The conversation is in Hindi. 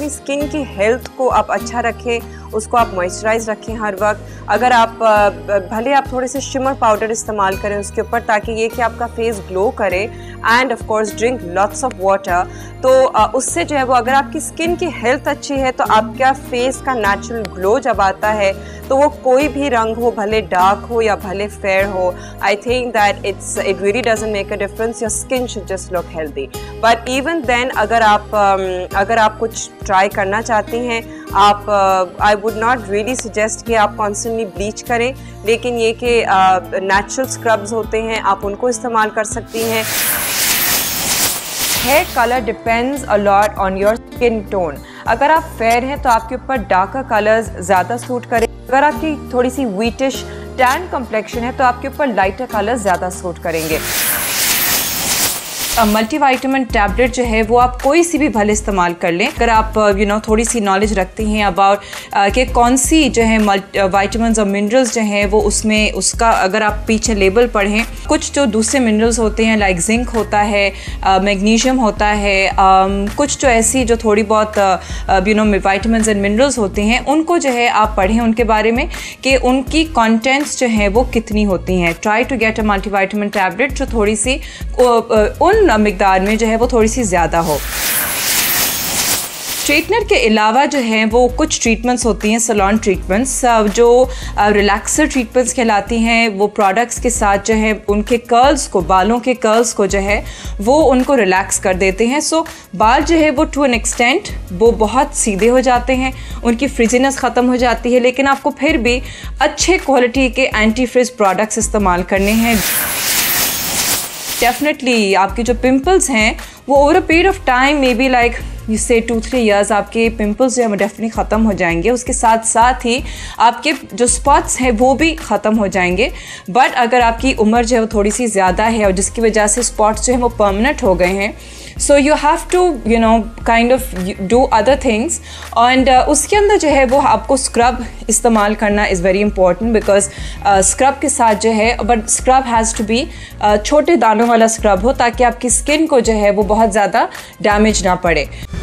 अपनी स्किन की हेल्थ को आप अच्छा रखें, उसको आप मॉइस्चराइज रखें हर वक्त। अगर आप भले आप थोड़े से शिमर पाउडर इस्तेमाल करें उसके ऊपर, ताकि ये कि आपका फेस ग्लो करे, and of course drink lots of water. तो उससे जो है वो, अगर आपकी स्किन की हेल्थ अच्छी है तो आपका फेस का नेचुरल ग्लो जब आता है तो वो कोई भी रंग हो, भले डार्क हो या भले फेयर हो, I think that it really doesn't make a difference, your skin should just look healthy. But even then अगर आप कुछ ट्राई करना चाहती हैं, आप I would not really suggest कि आप कॉन्स्टेंटली ब्लीच करें, लेकिन ये कि नेचुरल स्क्रब्स होते हैं आप उनको इस्तेमाल कर सकती हैं। Hair colour depends a lot on your skin tone. अगर आप फेयर हैं तो आपके ऊपर डार्कर कलर्स ज़्यादा सूट करें। अगर आपकी थोड़ी सी व्हीटिश टैन कम्प्लेक्शन है तो आपके ऊपर लाइटर कलर्स ज़्यादा सूट करेंगे। मल्टीविटामिन टैबलेट जो है वो आप कोई सी भी भले इस्तेमाल कर लें। अगर आप थोड़ी सी नॉलेज रखते हैं अबाउट कि कौन सी जो है विटामिन्स और मिनरल्स जो हैं वो उसमें उसका अगर आप पीछे लेबल पढ़ें, कुछ जो दूसरे मिनरल्स होते हैं लाइक जिंक होता है, मैग्नीशियम होता है, कुछ जो ऐसी जो थोड़ी बहुत विटामिन्स एंड मिनरल्स होते हैं उनको जो है आप पढ़ें उनके बारे में कि उनकी कंटेंट्स जो हैं वो कितनी होती हैं। Try to get a multivitamin tablet जो थोड़ी सी उन मिकदार में जो है वो थोड़ी सी ज़्यादा हो। स्ट्रेटनर के अलावा जो हैं वो कुछ ट्रीटमेंट्स होती हैं, सैलून ट्रीटमेंट्स, जो रिलैक्सर ट्रीटमेंट्स कहलाती हैं। वो प्रोडक्ट्स के साथ जो है उनके कर्ल्स को, बालों के कर्ल्स को जो है वो उनको रिलैक्स कर देते हैं। सो बाल जो है वो टू एन एक्सटेंट वो बहुत सीधे हो जाते हैं, उनकी फ्रिजीनेस ख़त्म हो जाती है, लेकिन आपको फिर भी अच्छे क्वालिटी के एंटी फ्रिज प्रोडक्ट्स इस्तेमाल करने हैं। डेफिनेटली आपके जो पिंपल्स हैं वो over a period of time may be like you say 2-3 years आपके पिंपल्स जो है वो डेफिनेटली ख़त्म हो जाएंगे। उसके साथ साथ ही आपके जो स्पॉट्स हैं वो भी ख़त्म हो जाएंगे। बट अगर आपकी उम्र जो है वो थोड़ी सी ज़्यादा है और जिसकी वजह से स्पॉट्स जो है वो परमानेंट हो गए हैं, so you have to kind of do other things. And उसके अंदर जो है वो आपको स्क्रब इस्तेमाल करना is very important, because scrub के साथ जो है, but scrub has to be छोटे दानों वाला स्क्रब हो ताकि आपकी स्किन को जो है वो बहुत ज़्यादा डैमेज ना पड़े।